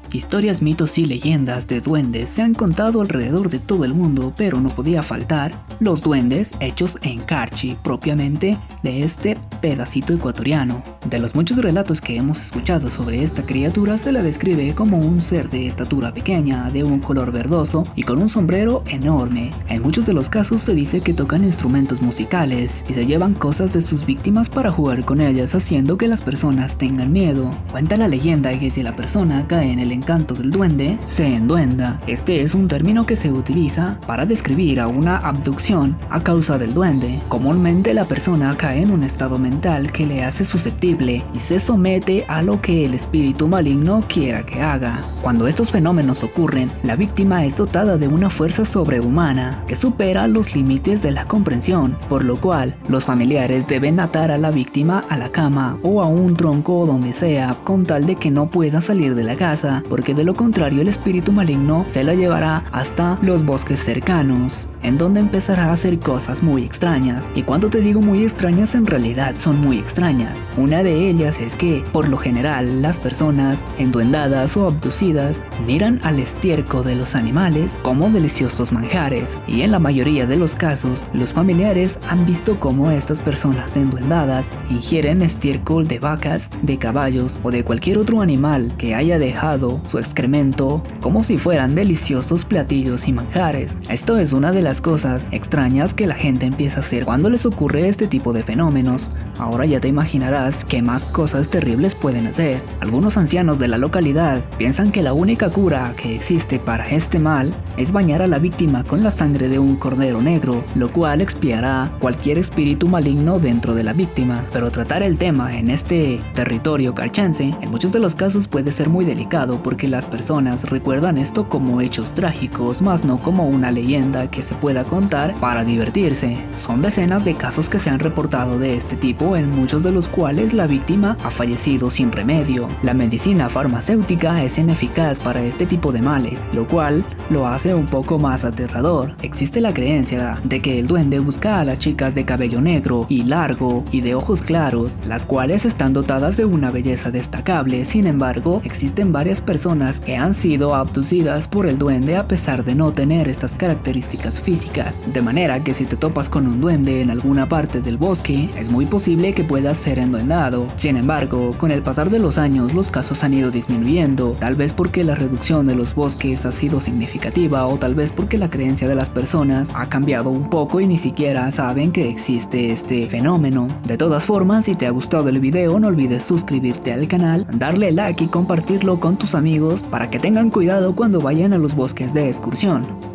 Historias, mitos y leyendas de duendes se han contado alrededor de todo el mundo, pero no podía faltar los duendes hechos en Carchi, propiamente de este pedacito ecuatoriano. De los muchos relatos que hemos escuchado sobre esta criatura, se la describe como un ser de estatura pequeña, de un color verdoso y con un sombrero enorme. En muchos de los casos se dice que tocan instrumentos musicales y se llevan cosas de sus víctimas para jugar con ellas, haciendo que las personas tengan miedo. Cuenta la leyenda que si la persona cae en el encanto del duende, se enduenda. Este es un término que se utiliza para describir a una abducción a causa del duende. Comúnmente la persona cae en un estado mental que le hace susceptible y se somete a lo que el espíritu maligno quiera que haga. Cuando estos fenómenos ocurren, la víctima es dotada de una fuerza sobrehumana que supera los límites de la comprensión, por lo cual los familiares deben atar a la víctima a la cama o a un tronco o donde sea, con tal de que no pueda salir de la casa, porque de lo contrario el espíritu maligno se la llevará hasta los bosques cercanos, en donde empezará a hacer cosas muy extrañas. Y cuando te digo muy extrañas, en realidad son muy extrañas. Una de ellas es que, por lo general, las personas enduendadas o abducidas miran al estiércol de los animales como deliciosos manjares, y en la mayoría de los casos, los familiares han visto cómo estas personas enduendadas ingieren estiércol de vacas, de caballos o de cualquier otro animal que haya dejado su excremento como si fueran deliciosos platillos y manjares. Esto es una de las cosas extrañas que la gente empieza a hacer cuando les ocurre este tipo de fenómenos. Ahora ya te imaginarás qué más cosas terribles pueden hacer. Algunos ancianos de la localidad piensan que la única cura que existe para este mal es bañar a la víctima con la sangre de un cordero negro, lo cual expiará cualquier espíritu maligno dentro de la víctima. Pero tratar el tema en este territorio carchense en muchos de los casos puede ser muy delicado, porque las personas recuerdan esto como hechos trágicos, más no como una leyenda que se pueda contar para divertirse. Son decenas de casos que se han reportado de este tipo, en muchos de los cuales la víctima ha fallecido sin remedio. La medicina farmacéutica es ineficaz para este tipo de males, lo cual lo hace un poco más aterrador. Existe la creencia de que el duende busca a las chicas de cabello negro y largo y de ojos claros, las cuales están dotadas de una belleza destacable. Sin embargo, existen varias personas que han sido abducidas por el duende a pesar de no tener estas características físicas, de manera que si te topas con un duende en alguna parte del bosque, es muy posible que puedas ser enduendado. Sin embargo, con el pasar de los años los casos han ido disminuyendo, tal vez porque la reducción de los bosques ha sido significativa, o tal vez porque la creencia de las personas ha cambiado un poco y ni siquiera saben que existe este fenómeno. De todas formas, si te ha gustado el video, no olvides suscribirte al canal, darle like y compartirlo con tus amigos para que tengan cuidado cuando vayan a los bosques de excursión.